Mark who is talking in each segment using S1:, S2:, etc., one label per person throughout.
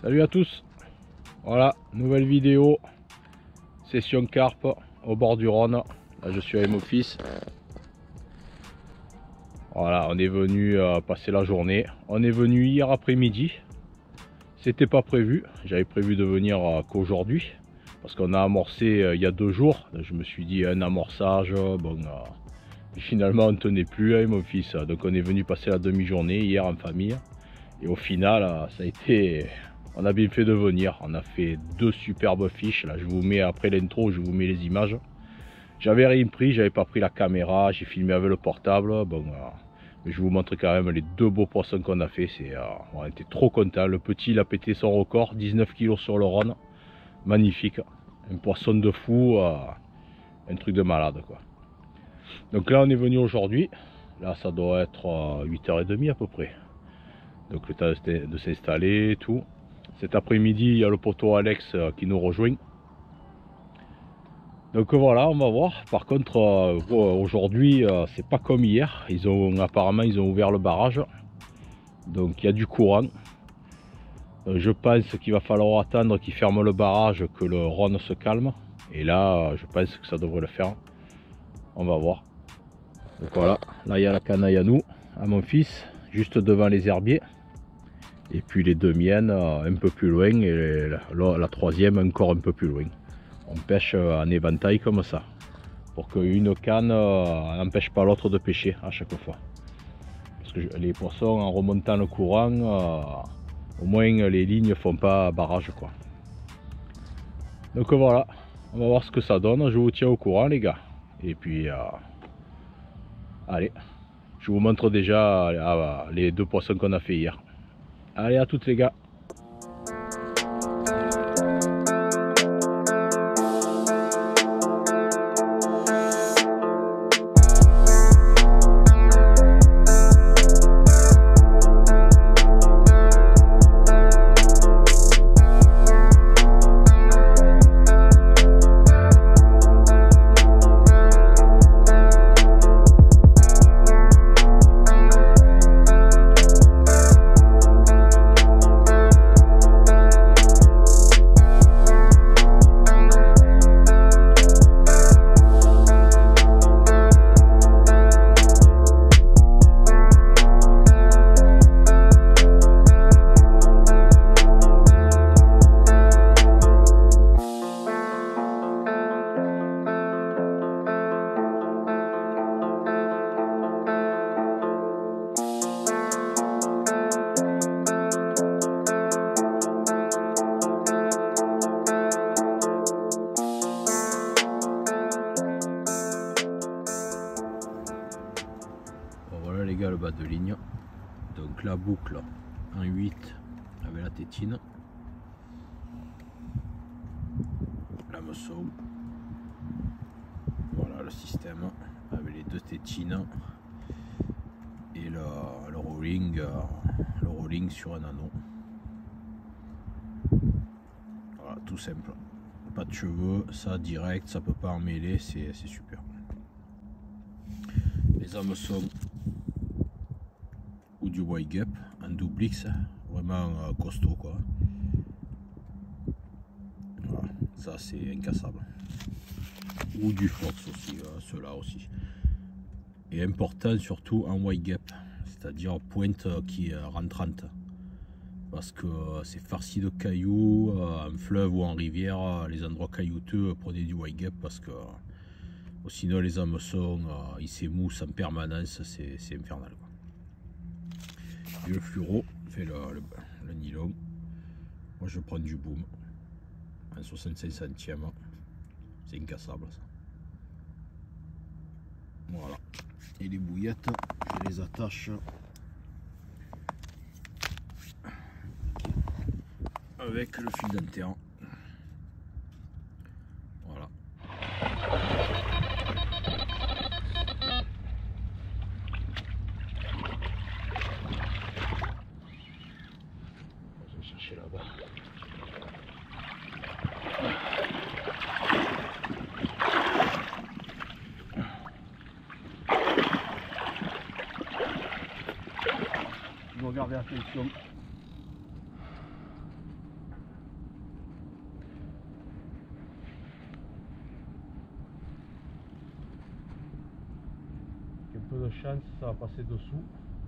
S1: Salut à tous. Voilà, nouvelle vidéo. Session carpe au bord du Rhône. Là je suis avec mon fils. Voilà, on est venu passer la journée. On est venu hier après-midi. C'était pas prévu. J'avais prévu de venir qu'aujourd'hui. Parce qu'on a amorcé il y a 2 jours. Je me suis dit un amorçage. Bon, finalement on ne tenait plus avec mon fils. Donc on est venu passer la demi-journée hier en famille. Et au final, ça a été... On a bien fait de venir. On a fait 2 superbes fiches. Là, je vous mets après l'intro, je vous mets les images. J'avais rien pris, j'avais pas pris la caméra, j'ai filmé avec le portable. Bon, mais je vous montre quand même les 2 beaux poissons qu'on a fait. On était trop contents. Le petit, il a pété son record, 19 kg sur le Rhône. Magnifique. Un poisson de fou, un truc de malade, quoi. Donc là, on est venu aujourd'hui. Là, ça doit être 8h30 à peu près. Donc le temps de s'installer et tout. Cet après-midi, il y a le poteau Alex qui nous rejoint. Donc voilà, on va voir. Par contre, aujourd'hui, c'est pas comme hier. Apparemment, ils ont ouvert le barrage. Donc il y a du courant. Je pense qu'il va falloir attendre qu'ils ferment le barrage, que le Rhône se calme. Et là, je pense que ça devrait le faire. On va voir. Donc voilà, là il y a la canaille à nous, à mon fils, juste devant les herbiers. Et puis les 2 miennes un peu plus loin et la troisième encore un peu plus loin. On pêche en éventail comme ça, pour qu'une canne n'empêche pas l'autre de pêcher à chaque fois. Parce que les poissons, en remontant le courant, au moins les lignes font pas barrage, quoi. Donc voilà, on va voir ce que ça donne. Je vous tiens au courant, les gars. Et puis allez, je vous montre déjà les 2 poissons qu'on a fait hier. Allez, à toutes les gars. Voilà les gars, le bas de ligne. Donc la boucle en 8 avec la tétine, l'hameçon. Voilà le système avec les 2 tétines et le rolling sur un anneau. Voilà, tout simple. Pas de cheveux, ça direct, ça peut pas en mêler, c'est super. Les hameçons ou du white gap en double X, vraiment costaud, quoi. Voilà, ça c'est incassable. Ou du fox aussi, ceux-là aussi. Et important surtout en white gap, c'est-à-dire pointe qui est rentrante, parce que c'est farci de cailloux. En fleuve ou en rivière, les endroits caillouteux, prenez du white gap, parce que sinon les hameçons ils s'émoussent en permanence, c'est infernal, quoi. Et le fluoro fait le nylon. Moi je prends du boom en 65 centièmes, c'est incassable ça. Voilà, et les bouillettes je les attache avec le fil d'antenne. Voilà. Je vais chercher là-bas. Vous regardez, attention. peu de chance, ça va passer dessous.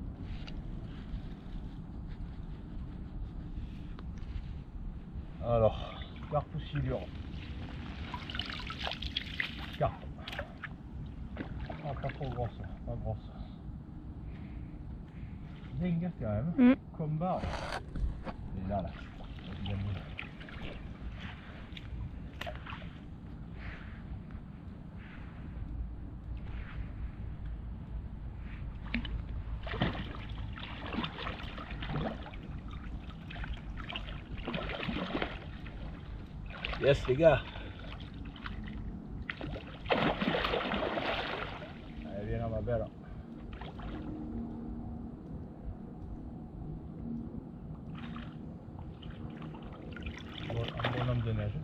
S1: Alors, carpe ou silure? Carpe. Ah, pas trop grosse, pas grosse. Dingue quand même, comme barre. Et là, bien mieux. Yes les gars. Allez, viens là ma belle. Un bonhomme de neige.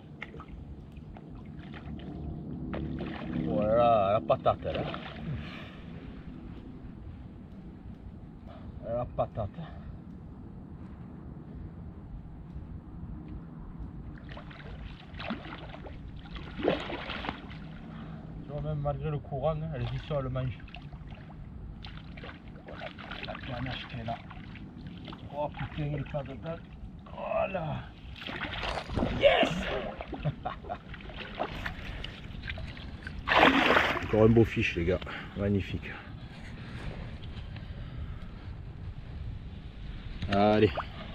S1: Voilà la patate là. La patate. Même malgré le courant, elle est sur le mange. La canache qui est là. Oh putain, il est pas dedans. Voilà. Yes. Encore un beau fiche les gars, magnifique. Allez.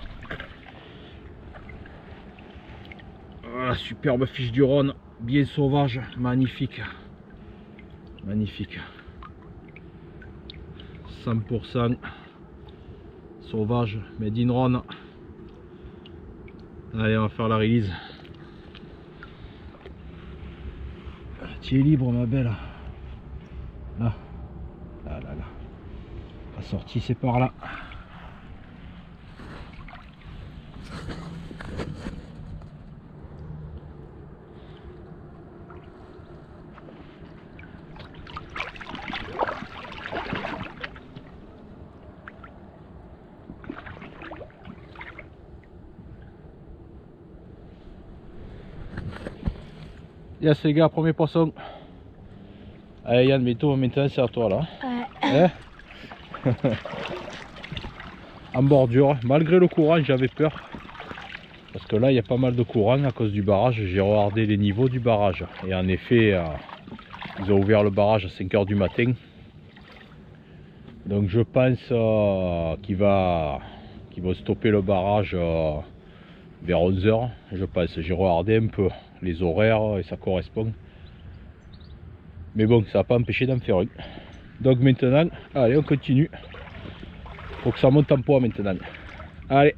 S1: Voilà, superbe fiche du Rhône, bien sauvage, magnifique. Magnifique. 100% sauvage, made in Rhône. Allez, on va faire la release. Tu es libre ma belle. Là. Là, là, là. La sortie c'est par là. Yes les gars, premier poisson. Allez Yann, bientôt maintenant c'est à toi là. Hein? En bordure, malgré le courant j'avais peur. Parce que là il y a pas mal de courant à cause du barrage. J'ai regardé les niveaux du barrage. Et en effet, ils ont ouvert le barrage à 5 h du matin. Donc je pense qu'ils vont stopper le barrage vers 11 h. Je pense, j'ai regardé un peu les horaires et ça correspond. Mais bon, ça n'a pas empêché d'en faire une. Donc maintenant, allez on continue. Faut que ça monte en poids maintenant. Allez.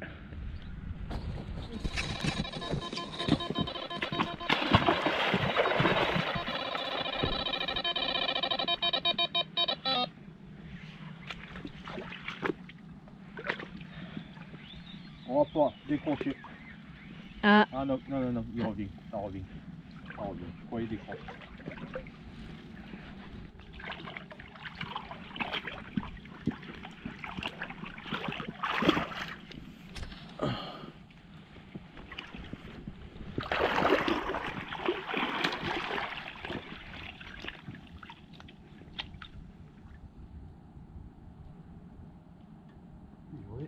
S1: On va pas décrocher. Ah non, non, non, non, il revient, ça revient. Ça revient, je croyais décrocher. Oui.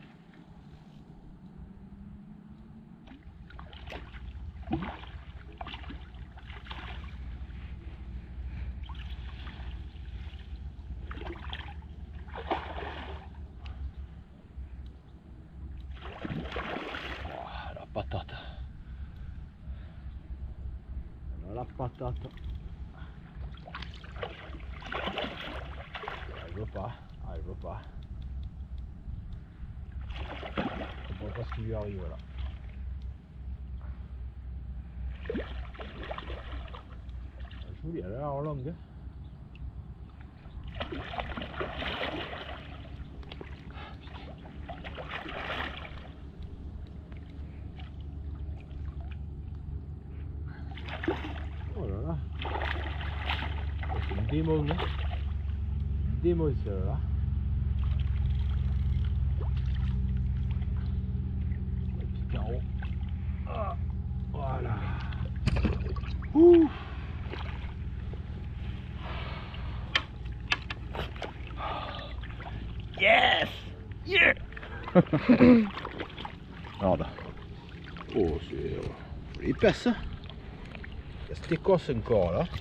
S1: La patate. La patate. Elle veut pas. Elle veut pas. Je vois pas ce qui lui arrive là. Jolie, elle a l'air longue. Oh là là. C'est une démon. Démon celle-là. Le petit carreau. Ah, voilà. Ouh. Regarde. Oh, c'est épaisse. C'est écosse encore là.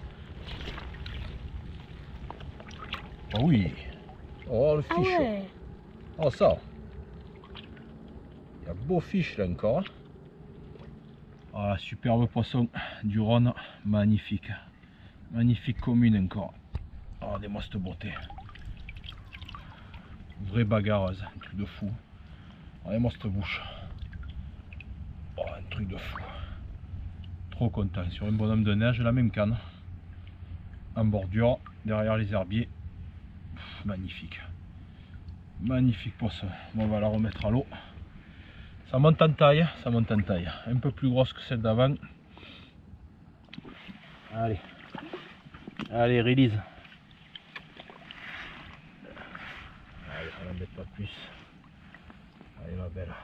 S1: Oh oui. Oh le fiche.
S2: Ah ouais.
S1: Oh ça. Il y a beau fiche là encore. Ah, superbe poisson du Rhône. Magnifique. Magnifique commune encore. Oh, regardez-moi cette beauté. Vraie bagarreuse. Un truc de fou. Regardez-moi cette bouche. Oh, un truc de fou. Trop content. Sur une bonhomme de neige, la même canne. En bordure, derrière les herbiers. Pff, magnifique. Magnifique poisson. Bon, on va la remettre à l'eau. Ça monte en taille, ça monte en taille. Un peu plus grosse que celle d'avant. Allez. Allez, release. Allez, on n'embête pas plus. Allez, ma belle.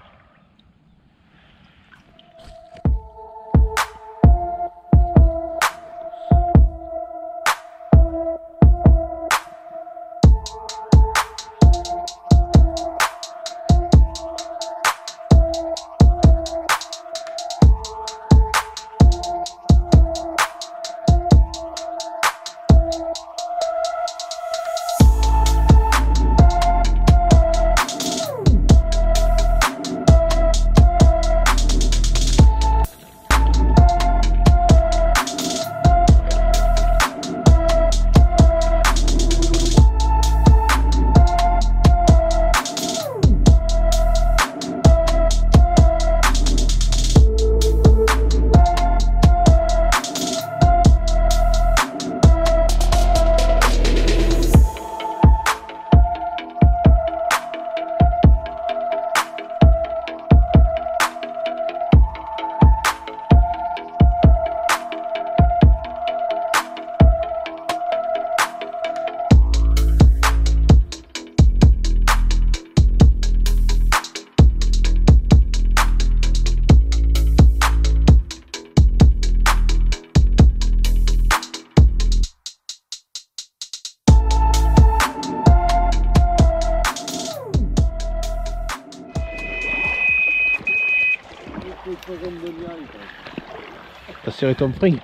S1: T'as serré ton frein.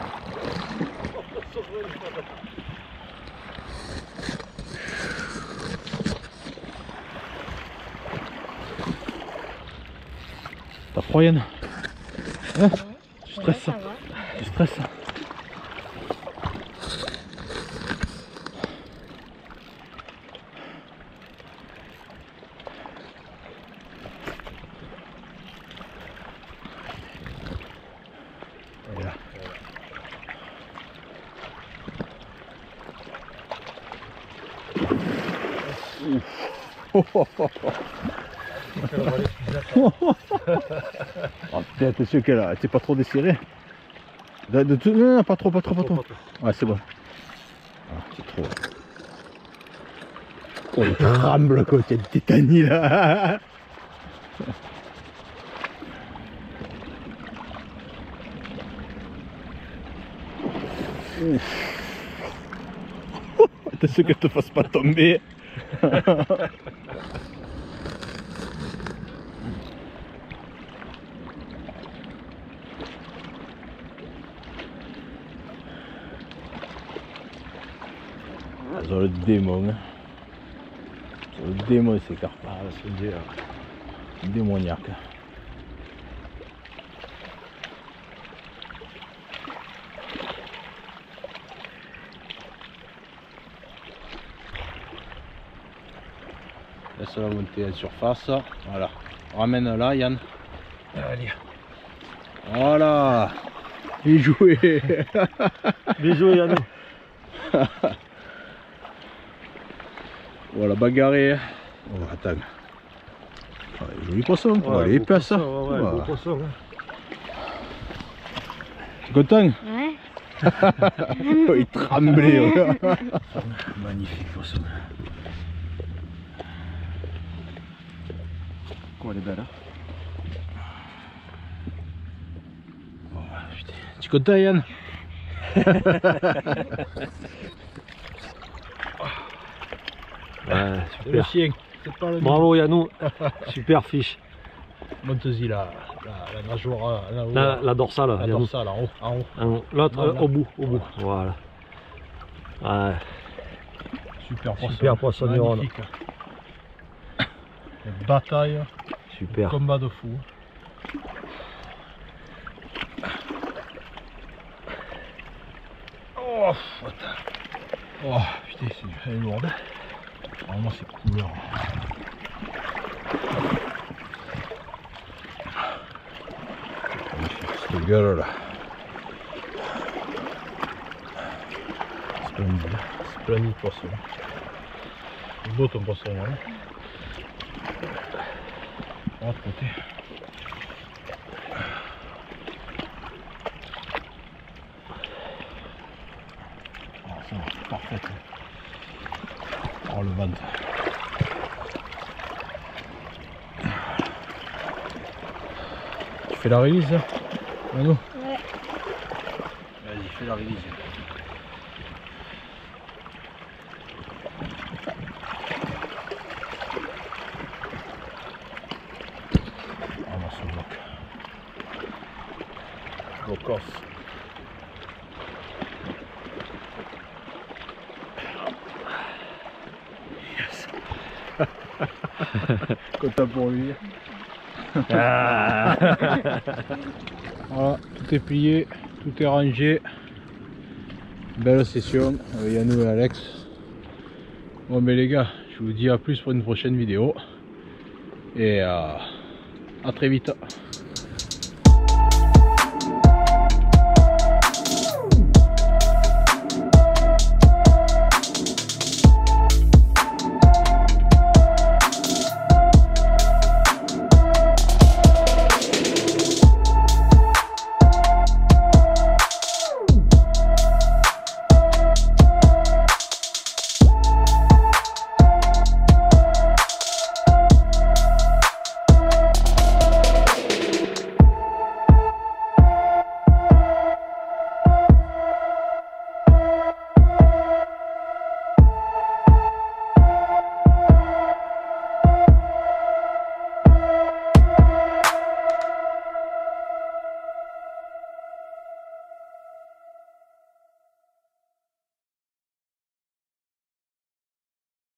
S1: T'as froid Yann? Hein? Tu stresses?
S2: Ouais, ça va.
S1: Tu stresses? Voilà. Oh putain, t'es sûr qu'elle a été pas trop desserrée. Non, non, pas trop. Ouais, c'est bon. Ah, c'est trop. Oh, il tremble quand il y a une tétanie là. T'es sûr qu'elle te fasse pas tomber. Sur le démon, hein. Sur le démon c'est carpes, c'est démoniaque. Laisse-la monter en surface, voilà. Ramène là Yann. Allez. Voilà. Bien joué.
S3: Bien joué Yann.
S1: Voilà, bagarré. Oh, attends. Ah, joli poisson. Ouais, il est épaisse. Ça.
S3: Ouais, beau poisson.
S1: Tu es content?
S2: Ouais.
S1: Oh, il tremblait. Magnifique poisson.
S3: Comment elle est belle, hein?
S1: Oh, putain. Tu es content Yann?
S3: Ouais,
S1: Le chien.
S3: C'est pas le
S2: Bravo Yannou, super fiche.
S3: Monte-y la nageoire là-haut.
S2: La dorsale,
S3: La
S2: Yannou.
S3: dorsale en haut.
S2: L'autre
S3: Là.
S2: au bout, voilà. Ouais.
S3: Super poisson.
S2: Super poisson du Rhône.
S3: Magnifique. Une bataille,
S2: Super.
S3: combat de fou. Oh putain. Oh putain, elle est lourde. Vraiment c'est couleur.
S1: Cette gueule là.
S3: Splendide poisson. C'est beau ton poisson hein. De l'autre côté. Oh, ça va, parfait. Oh le ventre. Tu fais la release là Manu?
S4: Ouais.
S3: Vas-y, fais la release. Ah non, ce bloc. Blocos. Yes. Content pour lui.
S2: Ah.
S1: Voilà, tout est plié, tout est rangé. Belle session avec Yannou et Alex. Bon mais les gars, je vous dis à plus pour une prochaine vidéo. Et à très vite.